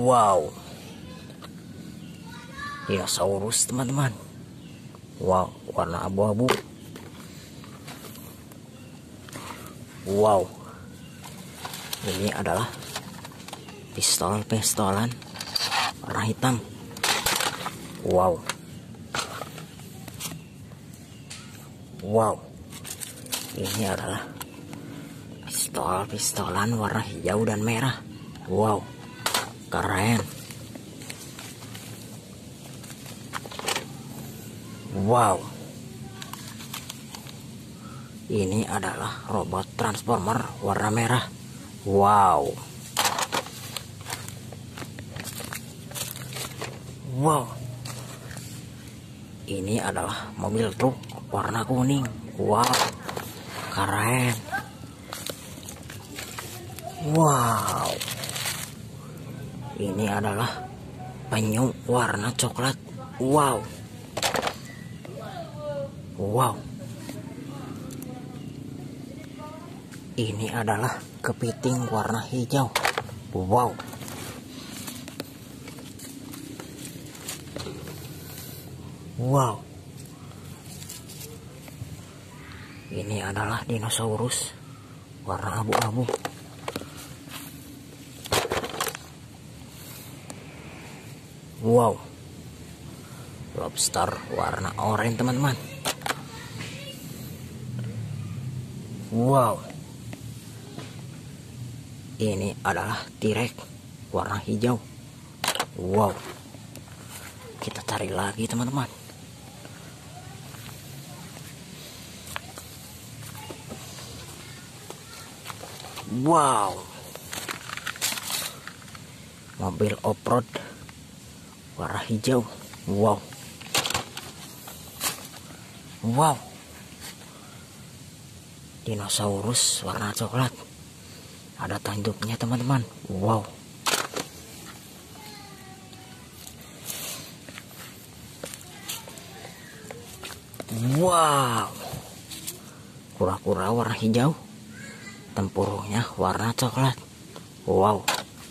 Wow, dinosaurus teman-teman. Wow, warna abu-abu. Wow, ini adalah pistol-pistolan warna hitam. Wow, wow, ini adalah pistol-pistolan warna hijau dan merah. Wow, keren. Wow, ini adalah robot transformer warna merah. Wow, wow, ini adalah mobil truk warna kuning. Wow, keren. Wow, ini adalah penyu warna coklat. Wow, wow, ini adalah kepiting warna hijau. Wow, wow, ini adalah dinosaurus warna abu-abu. Wow, lobster warna oranye teman-teman. Wow, ini adalah T-Rex warna hijau. Wow, kita cari lagi teman-teman. Wow, mobil off-road warna hijau. Wow, wow, dinosaurus warna coklat, ada tanduknya teman-teman. Wow, wow, kura-kura warna hijau, tempurungnya warna coklat. Wow,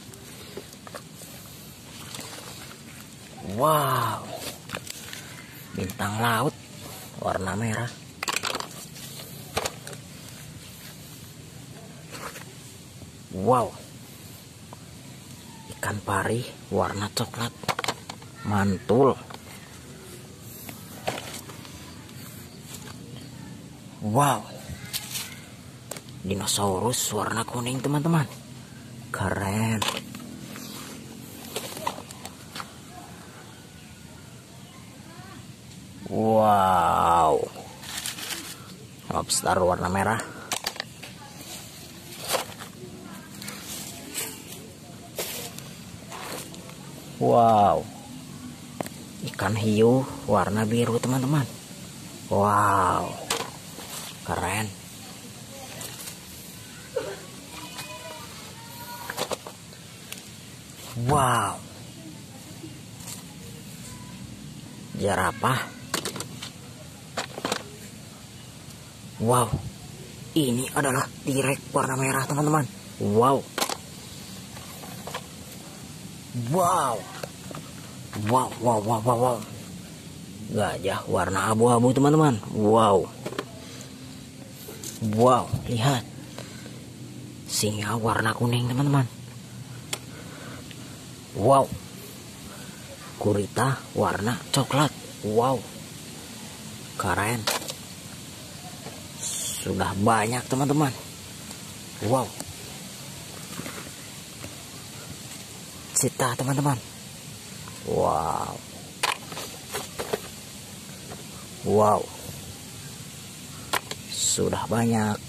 wow, bintang laut warna merah. Wow, ikan pari warna coklat mantul. Wow, dinosaurus warna kuning teman-teman, keren. Wow, lobster warna merah. Wow, ikan hiu warna biru teman-teman. Wow, keren. Wow, jerapah. Wow, ini adalah T-Rex warna merah teman-teman. Wow, wow, wow, wow, wow, wow, wow. Gajah warna abu-abu teman-teman. Wow, wow, lihat, singa warna kuning teman-teman. Wow, gurita warna coklat. Wow, keren. Sudah banyak teman-teman. Wow, cheetah teman-teman. Wow, wow, sudah banyak.